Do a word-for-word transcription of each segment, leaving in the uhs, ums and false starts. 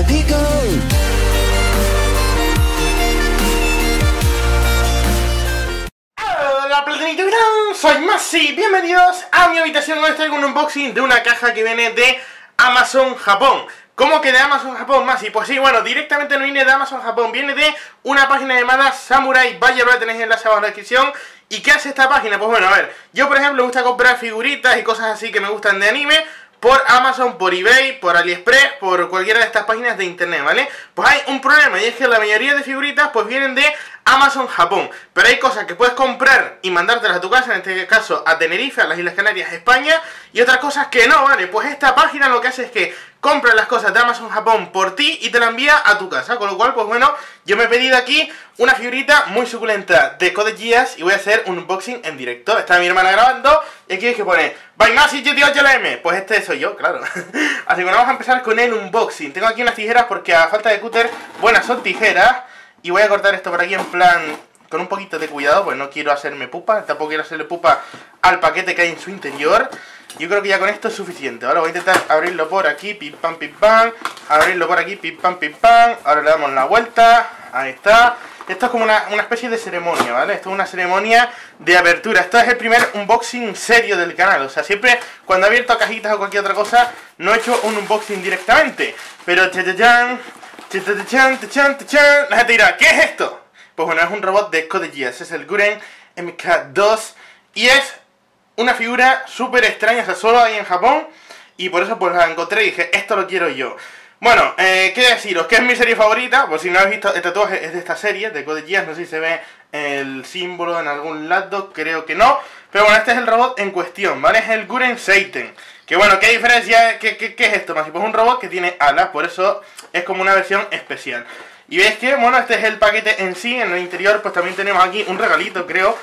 digo. Hola platanito, ¿qué tal? Soy Masi, bienvenidos a mi habitación. Hoy traigo un unboxing de una caja que viene de Amazon Japón. ¿Cómo que de Amazon Japón, Masi? Pues sí, bueno, directamente no viene de Amazon Japón, viene de una página llamada Samurai Buyer, la tenéis enlace abajo en la descripción. ¿Y qué hace esta página? Pues bueno, a ver, yo por ejemplo me gusta comprar figuritas y cosas así que me gustan de anime por Amazon, por eBay, por AliExpress, por cualquiera de estas páginas de internet, ¿vale? Pues hay un problema, y es que la mayoría de figuritas pues vienen de Amazon Japón, pero hay cosas que puedes comprar y mandártelas a tu casa, en este caso a Tenerife, a las Islas Canarias, España, y otras cosas que no, ¿vale? Pues esta página lo que hace es que compra las cosas de Amazon Japón por ti y te la envía a tu casa, con lo cual, pues bueno, yo me he pedido aquí una figurita muy suculenta de Code Geass y voy a hacer un unboxing en directo. Está mi hermana grabando y aquí es que pone By Masi G T ocho L M, pues este soy yo, claro. Así que bueno, vamos a empezar con el unboxing. Tengo aquí unas tijeras porque a falta de cúter, buenas son tijeras. Y voy a cortar esto por aquí en plan con un poquito de cuidado, pues no quiero hacerme pupa, tampoco quiero hacerle pupa al paquete que hay en su interior. Yo creo que ya con esto es suficiente. Ahora voy a intentar abrirlo por aquí, pim pam pim pam, abrirlo por aquí, pim pam pim pam. Ahora le damos la vuelta, ahí está. Esto es como una, una especie de ceremonia, ¿vale? Esto es una ceremonia de apertura. Esto es el primer unboxing serio del canal. O sea, siempre cuando he abierto cajitas o cualquier otra cosa, no he hecho un unboxing directamente. Pero cha-cha-chan, cha-cha-chan, cha-chan, cha-chan. La gente dirá, ¿qué es esto? Pues bueno, es un robot de Code Geass. Es el Guren M K dos. Y es una figura súper extraña. O sea, solo hay en Japón. Y por eso pues la encontré y dije, esto lo quiero yo. Bueno, eh, ¿qué deciros? Que es mi serie favorita, por si no habéis visto, el tatuaje es de esta serie, de Code Geass, no sé si se ve el símbolo en algún lado, creo que no. Pero bueno, este es el robot en cuestión, ¿vale? Es el Guren Seiten. Que bueno, ¿qué diferencia? ¿Qué, qué, qué es esto, Masi? Pues un robot que tiene alas, por eso es como una versión especial. Y veis que, bueno, este es el paquete en sí, en el interior pues también tenemos aquí un regalito, creo.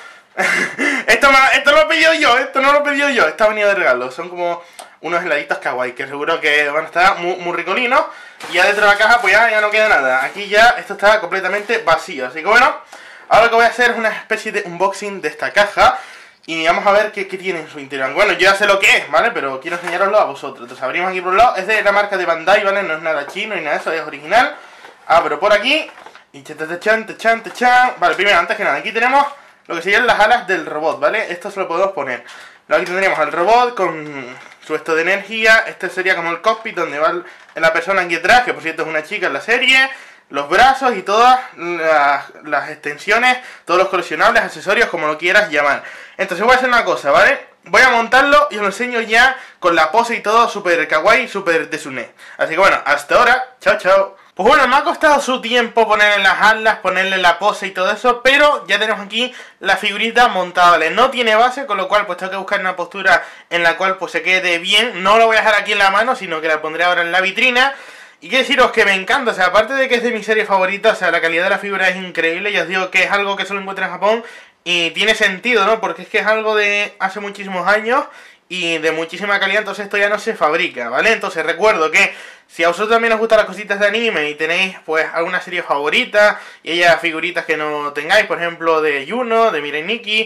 esto, me, esto lo he pedido yo, esto no lo he pedido yo, está venido de regalo, son como unos heladitos kawaii, que seguro que van a estar muy, muy ricolinos. Y ya dentro de la caja pues ya, ya no queda nada, aquí ya esto está completamente vacío. Así que bueno, ahora lo que voy a hacer es una especie de unboxing de esta caja. Y vamos a ver qué, qué tiene en su interior. Bueno, yo ya sé lo que es, ¿vale? Pero quiero enseñaroslo a vosotros. Entonces abrimos aquí por un lado, es de la marca de Bandai, ¿vale? No es nada chino ni nada de eso, es original. Abro por aquí y chan, chan, chan. Vale, primero, antes que nada, aquí tenemos lo que serían las alas del robot, ¿vale? Esto se lo podemos poner. Luego aquí tendríamos al robot con su esto de energía. Este sería como el cockpit donde va la persona aquí detrás, que por cierto es una chica en la serie. Los brazos y todas las, las extensiones, todos los coleccionables, accesorios, como lo quieras llamar. Entonces voy a hacer una cosa, ¿vale? Voy a montarlo y os lo enseño ya con la pose y todo super kawaii, super desune. Así que bueno, hasta ahora, chao chao. Pues bueno, me ha costado su tiempo ponerle las alas, ponerle la pose y todo eso, pero ya tenemos aquí la figurita montable. No tiene base, con lo cual pues tengo que buscar una postura en la cual pues se quede bien. No lo voy a dejar aquí en la mano, sino que la pondré ahora en la vitrina. Y quiero deciros que me encanta, o sea, aparte de que es de mi serie favorita, o sea, la calidad de la figura es increíble. Ya os digo que es algo que solo encuentro en Japón y tiene sentido, ¿no? Porque es que es algo de hace muchísimos años y de muchísima calidad, entonces esto ya no se fabrica, ¿vale? Entonces recuerdo que si a vosotros también os gustan las cositas de anime y tenéis pues alguna serie favorita y haya figuritas que no tengáis, por ejemplo de Yuno, de Mirai Nikki,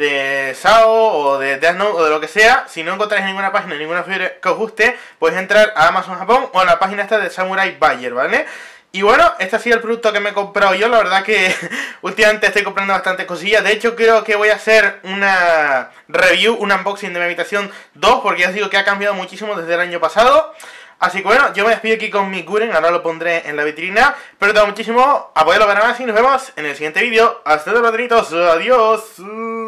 de Sao o de Death Note o de lo que sea, si no encontráis ninguna página, ninguna figura que os guste, podéis entrar a Amazon Japón o a la página esta de Samurai Buyer, ¿vale? Y bueno, este ha sido el producto que me he comprado yo. La verdad que últimamente estoy comprando bastantes cosillas. De hecho creo que voy a hacer una review, un unboxing de mi habitación dos, porque ya os digo que ha cambiado muchísimo desde el año pasado. Así que bueno, yo me despido aquí con mi Guren, ahora lo pondré en la vitrina. Pero te muchísimo, apoyalo para más y nos vemos en el siguiente vídeo. Hasta luego, patronitos, adiós.